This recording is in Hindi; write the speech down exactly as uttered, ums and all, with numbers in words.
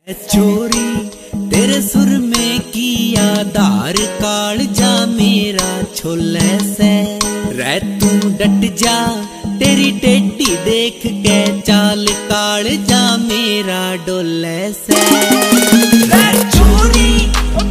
छोरी तेरे सुरमे किया धार काल जा मेरा छोले से रह तू डट जा तेरी टेढ़ी देख के चाल काल जा मेरा डोले से। छोरी